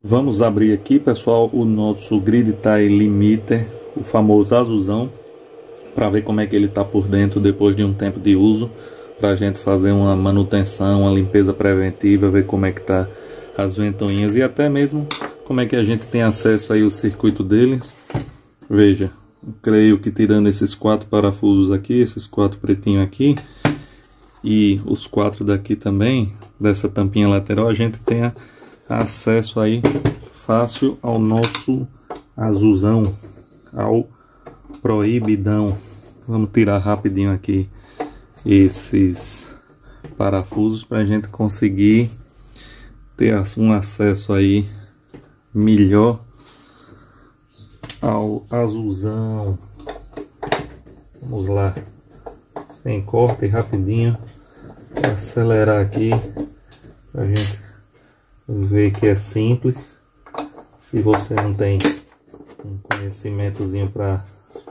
Vamos abrir aqui, pessoal, o nosso Grid Tie Limiter, o famoso azulzão, para ver como é que ele está por dentro depois de um tempo de uso, para a gente fazer uma manutenção, uma limpeza preventiva, ver como é que tá as ventoinhas e até mesmo como é que a gente tem acesso aí ao circuito deles. Veja, eu creio que tirando esses 4 parafusos aqui, esses 4 pretinhos aqui e os 4 daqui também, dessa tampinha lateral, a gente tem acesso aí fácil ao nosso azulzão, ao proibidão. Vamos tirar rapidinho aqui esses parafusos para a gente conseguir ter um acesso aí melhor ao azulzão. Vamos lá, sem corte, rapidinho, acelerar aqui para a gente ver que é simples. Se você não tem um conhecimentozinho para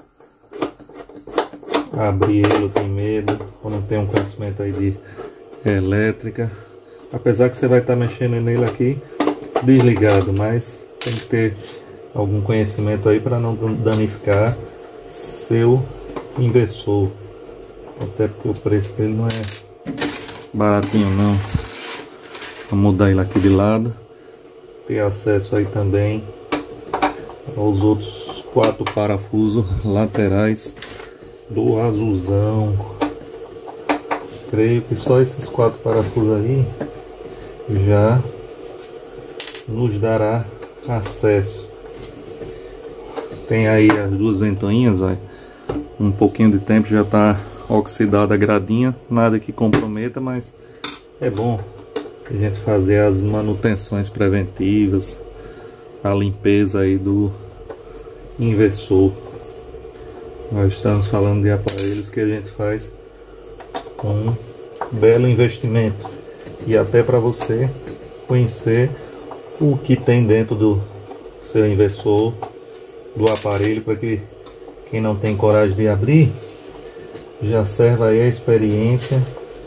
abrir ele, tem medo, ou não tem um conhecimento aí de elétrica, apesar que você vai estar mexendo nele aqui desligado, mas tem que ter algum conhecimento aí para não danificar seu inversor, até porque o preço dele não é baratinho não. Vamos mudar ele aqui de lado, ter acesso aí também aos outros 4 parafusos laterais do azulzão. Creio que só esses 4 parafusos aí já nos dará acesso. Tem aí as 2 ventoinhas, ó, um pouquinho de tempo já está oxidada a gradinha, nada que comprometa, mas é bom a gente fazer as manutenções preventivas, a limpeza aí do inversor. Nós estamos falando de aparelhos que a gente faz com um belo investimento, e até para você conhecer o que tem dentro do seu inversor, do aparelho, para que quem não tem coragem de abrir, já serve aí a experiência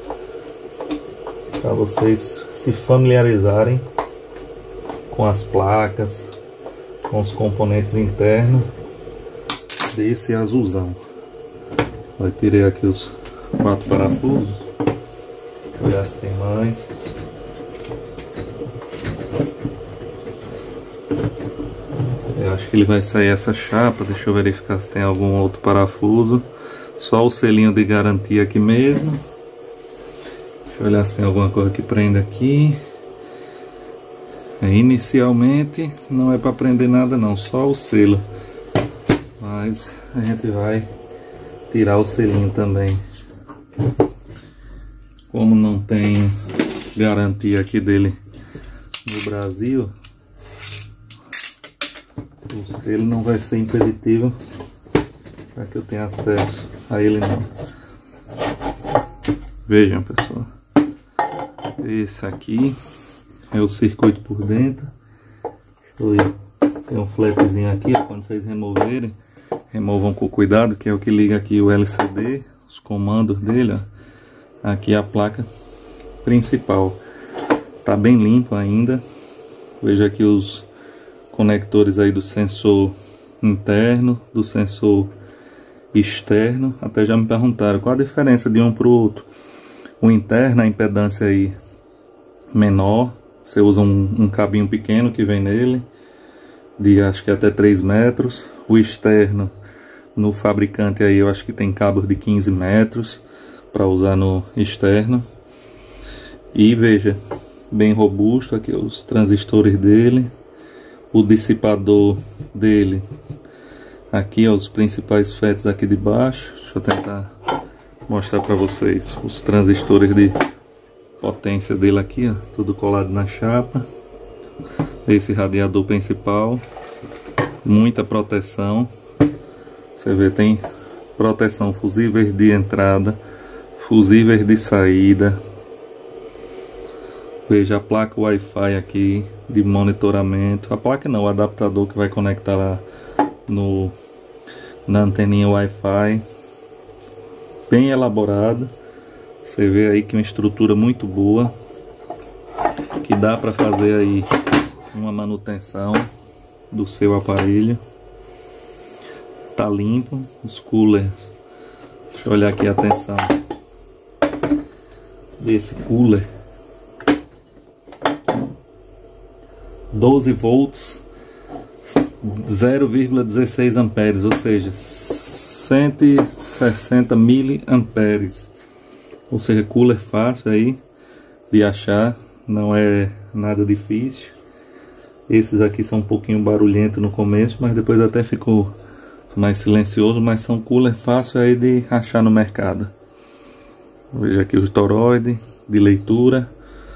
para vocês se familiarizarem com as placas, com os componentes internos desse azulzão. Eu tirei aqui os 4 parafusos, olhar se tem mais. Eu acho que ele vai sair essa chapa, deixa eu verificar se tem algum outro parafuso. Só o selinho de garantia aqui mesmo. Deixa eu olhar se tem alguma coisa que prenda aqui. Inicialmente não é para prender nada não, só o selo. Mas a gente vai tirar o selinho também. Como não tem garantia aqui dele no Brasil, o selo não vai ser impeditivo para que eu tenha acesso a ele não. Vejam, pessoal, esse aqui é o circuito por dentro. Tem um flatzinho aqui, ó, quando vocês removerem, removam com cuidado, que é o que liga aqui o LCD, os comandos dele, ó. Aqui a placa principal tá bem limpa ainda. Veja aqui os conectores aí do sensor interno, do sensor externo. Até já me perguntaram qual a diferença de um para o outro. O interno, a impedância aí menor, você usa um cabinho pequeno que vem nele, de acho que até 3 metros. O externo, no fabricante aí, eu acho que tem cabos de 15 metros para usar no externo. E veja, bem robusto aqui os transistores dele, o dissipador dele. Aqui, ó, os principais FETs aqui de baixo. Deixa eu tentar mostrar para vocês os transistores de potência dele aqui, ó, tudo colado na chapa. Esse radiador principal, muita proteção. Você vê, tem proteção, fusíveis de entrada, fusíveis de saída. Veja a placa Wi-Fi aqui de monitoramento. A placa não, o adaptador que vai conectar lá na anteninha Wi-Fi. Bem elaborado. Você vê aí que uma estrutura muito boa, que dá para fazer aí uma manutenção do seu aparelho. Tá limpo, os coolers. Deixa eu olhar aqui a tensão desse cooler. 12 volts, 0,16 amperes, ou seja, 160 miliamperes. Ou seja, cooler fácil aí de achar, não é nada difícil. Esses aqui são um pouquinho barulhento no começo, mas depois até ficou mais silencioso, mas são cooler fácil aí de achar no mercado. Veja aqui o toroide de leitura.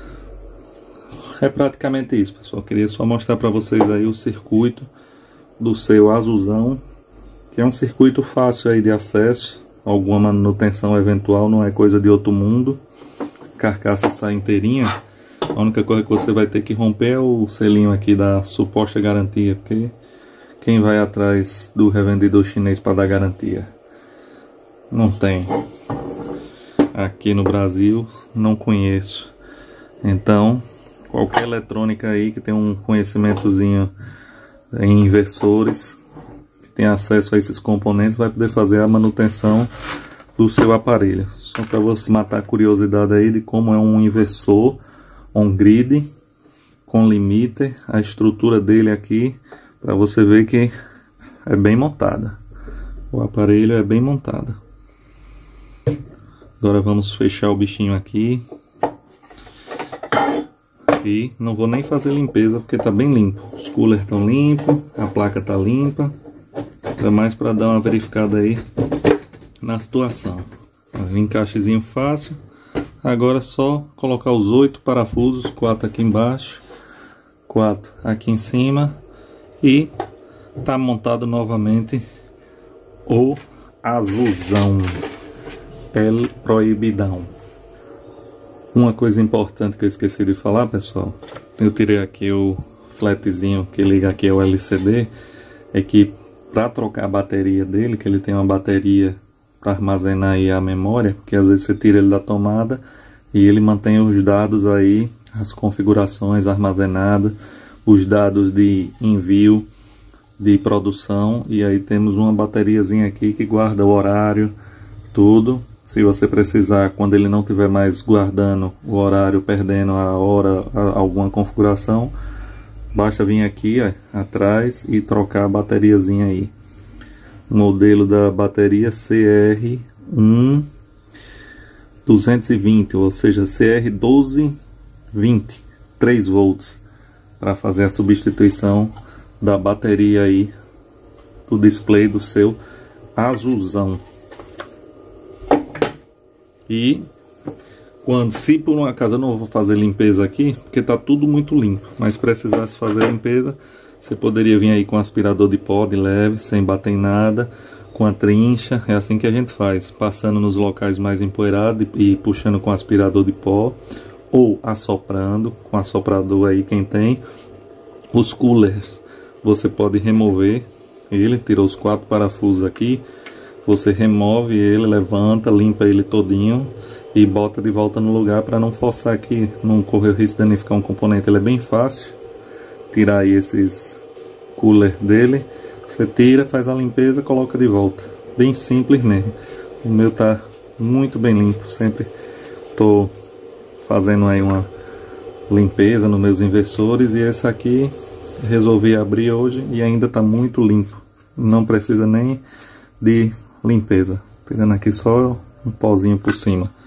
É praticamente isso, pessoal. Queria só mostrar para vocês aí o circuito do seu azulzão, que é um circuito fácil aí de acesso. Alguma manutenção eventual, não é coisa de outro mundo. Carcaça sai inteirinha. A única coisa que você vai ter que romper é o selinho aqui da suposta garantia, porque quem vai atrás do revendedor chinês para dar garantia? Não tem. Aqui no Brasil não conheço. Então, qualquer eletrônica aí que tem um conhecimentozinho em inversores, que tem acesso a esses componentes, vai poder fazer a manutenção do seu aparelho. Só para você matar a curiosidade aí de como é um inversor on-grid com limiter, a estrutura dele aqui, para você ver que é bem montada. O aparelho é bem montado. Agora vamos fechar o bichinho aqui. E não vou nem fazer limpeza porque tá bem limpo. Os coolers estão limpos, a placa tá limpa. É mais para dar uma verificada aí na situação. Um encaixezinho fácil. Agora é só colocar os 8 parafusos, 4 aqui embaixo, 4 aqui em cima, e tá montado novamente o azulzão El Proibidão. Uma coisa importante que eu esqueci de falar, pessoal, eu tirei aqui o flatzinho que liga aqui ao LCD, é que para trocar a bateria dele, que ele tem uma bateria para armazenar aí a memória, que às vezes você tira ele da tomada e ele mantém os dados aí, as configurações armazenadas, os dados de envio, de produção, e aí temos uma bateriazinha aqui que guarda o horário, tudo. Se você precisar, quando ele não estiver mais guardando o horário, perdendo a hora, alguma configuração, basta vir aqui atrás e trocar a bateriazinha aí. O modelo da bateria CR1220, ou seja, CR1220, 3 volts, para fazer a substituição da bateria aí do display do seu azulzão. E quando, se por um acaso eu não vou fazer limpeza aqui, porque tá tudo muito limpo, mas precisasse fazer limpeza, você poderia vir aí com aspirador de pó de leve, sem bater em nada, com a trincha. É assim que a gente faz, passando nos locais mais empoeirados e puxando com aspirador de pó, ou assoprando com assoprador aí quem tem. Os coolers você pode remover ele, tirou os 4 parafusos aqui, você remove ele, levanta, limpa ele todinho e bota de volta no lugar para não forçar aqui, não correr o risco de danificar um componente. Ele é bem fácil tirar aí esses cooler dele, você tira, faz a limpeza, coloca de volta, bem simples mesmo. O meu tá muito bem limpo, sempre tô fazendo aí uma limpeza nos meus inversores, e esse aqui resolvi abrir hoje e ainda tá muito limpo, não precisa nem de limpeza, tirando aqui só um pozinho por cima.